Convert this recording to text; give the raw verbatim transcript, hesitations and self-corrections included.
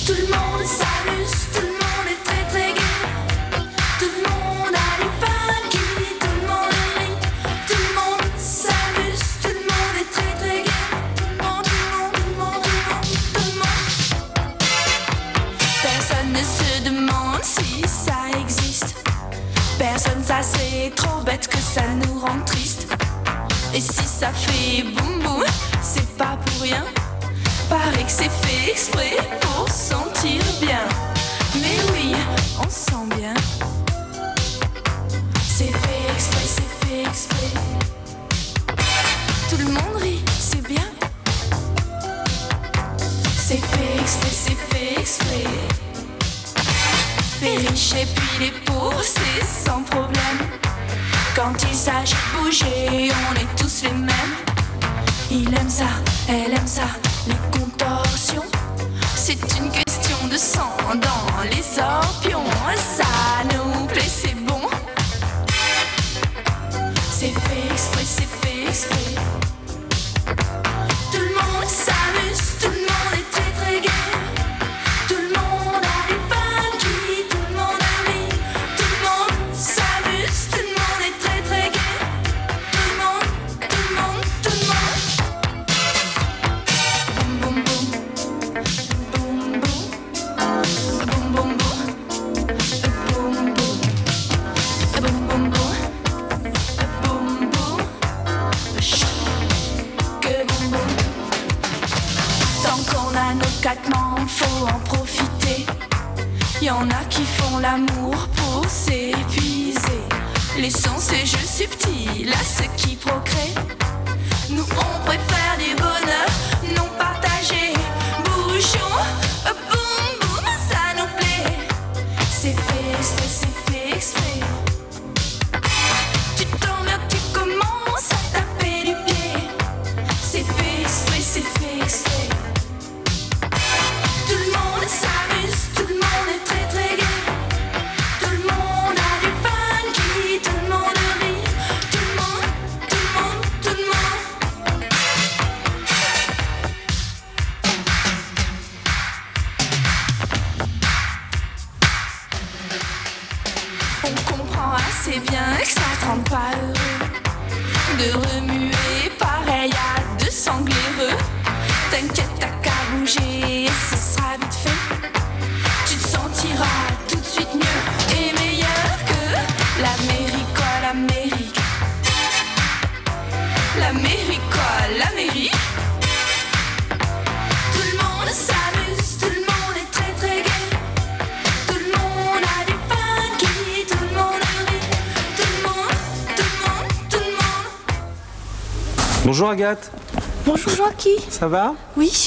Tout le monde s'amuse, tout le monde est très très gai. Tout le monde a des funky, tout le monde rit. Tout le monde s'amuse, tout le monde est très très gai. Tout le monde, tout le monde, tout le monde, tout le monde, tout le monde. Personne ne se demande si ça existe. Personne, ça c'est trop bête que ça nous rend triste. Et si ça fait boum boum, c'est pas pour rien. Paraît que c'est fait exprès pour sentir bien. Mais oui, on sent bien. C'est fait exprès, c'est fait exprès. Tout le monde rit, c'est bien. C'est fait exprès, c'est fait exprès. Les riches et puis les pauvres, c'est sans problème. Quand il s'agit de bouger, on est tous les mêmes. Il aime ça, elle aime ça, les contorsions. C'est une question de sang dans les orpions. Ça nous plaît, c'est bon. C'est fait exprès, c'est fait exprès. Tout le monde s'amuse, tout le monde est très très gai. Tout le monde a des funky, tout le monde rit. Tout le monde s'amuse, tout le monde est très très gai. Tout le monde, tout le monde, tout le monde. Boum boum boum, boum boum, boum boum boum, boum boum, boum boum boum, boum boum, chut, que boum boum. Tant qu'on a nos quatre membres, faut en profiter. Y en a qui font l'amour pour s'épuiser. Laissons ces jeux subtils à ceux qui procréent. Nous on préfère du bonheur non partagé. Bougeons, boum boum, ça nous plaît. C'est fait exprès, c'est fait exprès. Tu t'emmerdes, tu commences à taper du pied. C'est fait exprès, c'est fait exprès. Tout le monde s'amuse, tout le monde est très très gai. Tout le monde a du funky, tout le monde rit. Tout le monde, tout le monde, tout le monde. On comprend assez bien que ça te rend pas heureux de remuer pareil à deux sangléreux. T'inquiète, t'as qu'à bouger, ce sera vite fait. Tu te sentiras tout de suite mieux et meilleur que l'Amérique, quoi, l'Amérique. L'Amérique, quoi, l'Amérique. Tout le monde s'amuse, tout le monde est très très gai. Tout le monde a du funky, tout le monde rit. Tout le monde, tout le monde, tout le monde. Bonjour Agathe, Bonjour Joaquin. ça va? Oui.